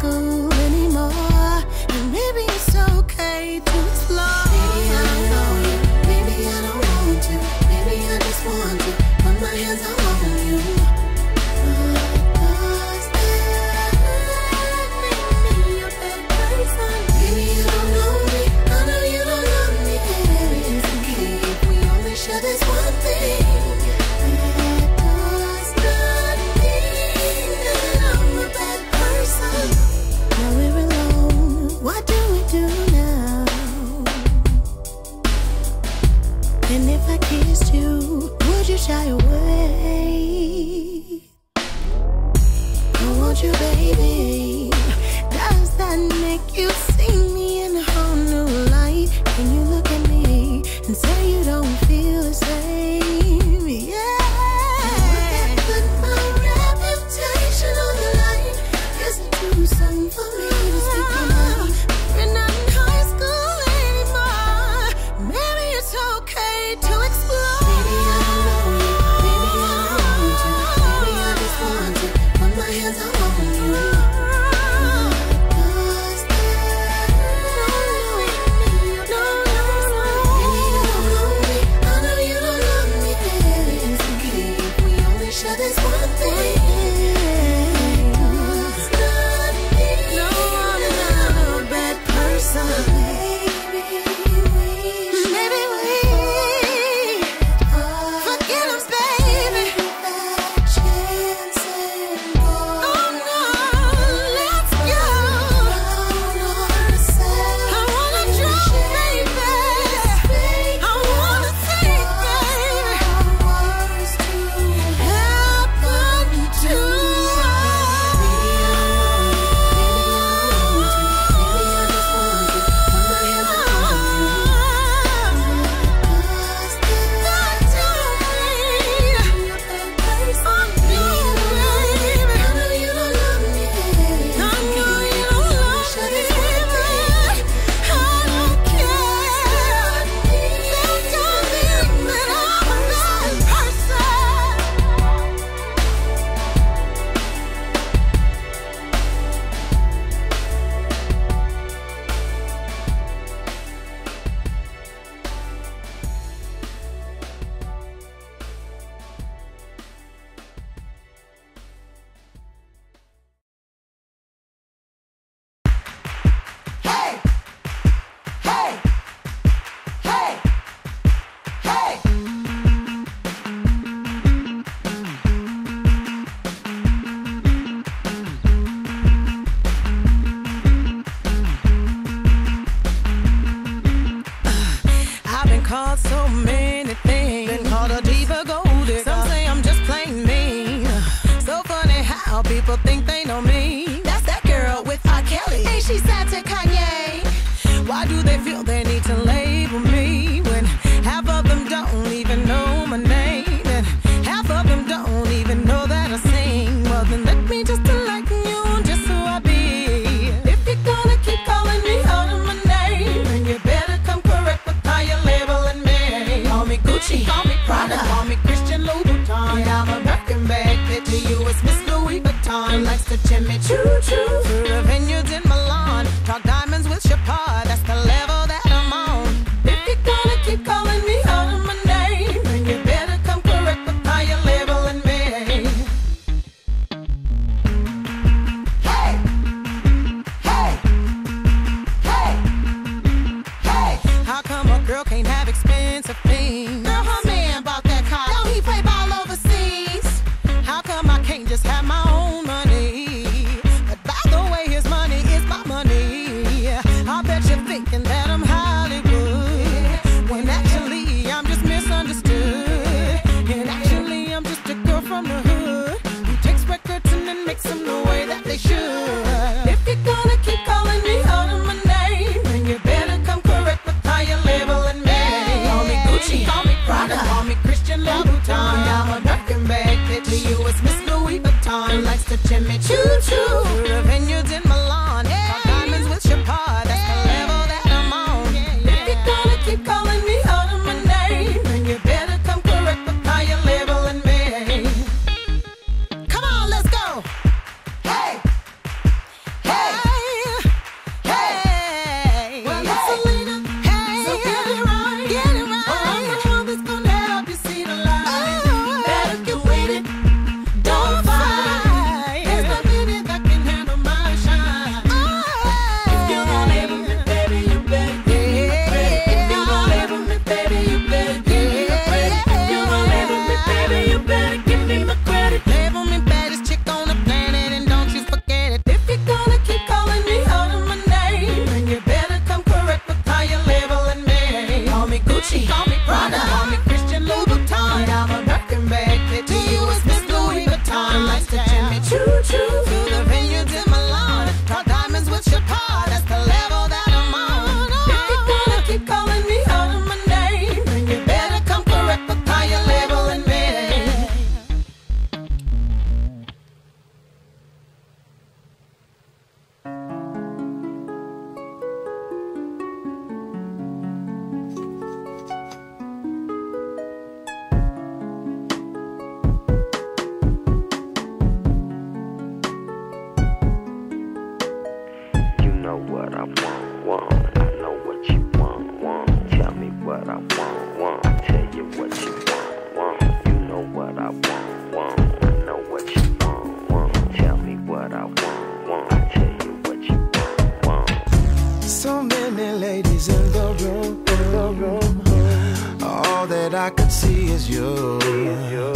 school anymore. And maybe it's okay to explore. Maybe I don't know you, maybe I don't want to, maybe I just want to put my hands all over you. Does that make me a better person? Maybe you don't know me, I know you don't love me. It's okay if we only share this one thing. What do we do now? And if I kissed you, would you shy away? I want you, baby. Does that make you see me in a whole new light? Can you look at me and say you don't feel the same? Yeah. Would that put my reputation on the line? Is it too soon for me to speak your mind? We're not in high school anymore. Maybe it's okay to explore. Maybe I don't know you, maybe I don't want to, maybe I just want to put my hands all over you. Does that make me a better person? Maybe you don't know me, I know you don't love me. It's okay if we only share this one thing. Called so many things. Been called a diva, gold digger. Some say I'm just plain mean. So funny how people think they know me. That's that girl with R. Kelly. Ain't she sad to Kanye? Why do they feel they need to label me when half of them don't even know my name and half of them don't even know that I sing? Well, then let me just enlighten you on just who I be. If you're gonna keep calling me out of my name, then you better come correct with how you labeling me. Call me Gucci, call me Prada, call me Christian Louboutin. Yeah, I'm a Birkin bag fit to you, it's Miss Louis Vuitton. Likes to Jimmy Choo Choo through the vineyards in Milan. Talk diamonds with Chapard, that's the level that I'm on. If you're gonna keep calling me out of my name, then you better come correct with how you labeling me. Hey, hey, hey, hey. How come a girl can't have expensive things? Girl, her man bought that car, don't he play ball overseas? How come I can't just have my own money? But by the way, his money is my money. I bet you're thinking that I'm Hollywood, when actually I'm just misunderstood. And actually I'm just a girl from the hood who takes records and then makes them the way that they should. If you're gonna keep calling me out of my name, then you better come correct with how you labeling me. Call me Gucci, call me Prada, call me Christian Louboutin. I'm a Birkin bag fit to you, it's Miss Louis Vuitton. Likes to Jimmy Choo Choo through the vineyards in Milan. Talk diamonds with Chapard, that's the level that I'm on. If you're gonna keep calling me out of my name, then you better come correct with how you labeling me. Come on, let's go. Hey, hey, what I want. I know what you want. Tell me what I want. Tell you what you want. You know what I want. I know what you want. Tell me what I want. Tell you what you want. So many ladies in the room. All that I could see is you.